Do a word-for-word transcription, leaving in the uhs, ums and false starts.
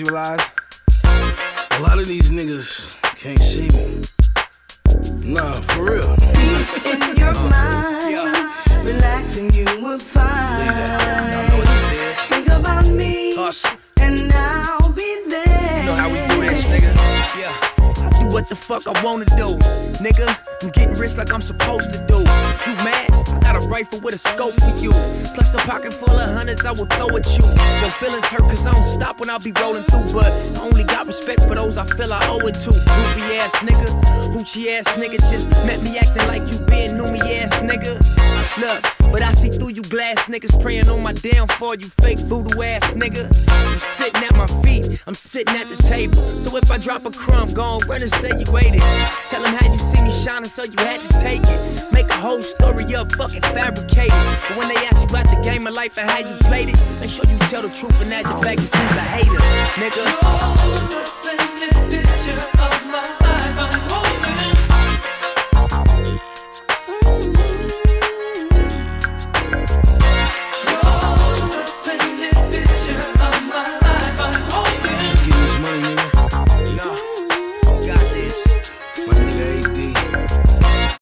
visualize. A lot of these niggas can't see me. Nah, for real. Deep in your mind, yeah. Relaxing, you will find. I know what this is. Think about me, Hussle. And I'll be there. You know how we do this, nigga? Yeah. I do what the fuck I wanna do, nigga. I'm getting rich like I'm supposed to do. You mad? I got a rifle with a scope for you. Plus a pocket full of hundreds I will throw at you. Your feelings hurt cause I don't stop when I be rolling through. But I only got respect for those I feel I owe it to. Groupie ass nigga, hoochie ass nigga. Just met me acting like you being new me ass nigga. Look, but I see through you glass niggas praying on my downfall, you fake voodoo ass nigga. You sitting at my feet, I'm sitting at the table. So if I drop a crumb, go on, run and say you ate it. Tell them how you see me shining so you had to take it. Make a whole story up, fucking fabricate it. But when they ask you about the game of life and how you played it, make sure you tell the truth and not the fact that you's a hater, nigga.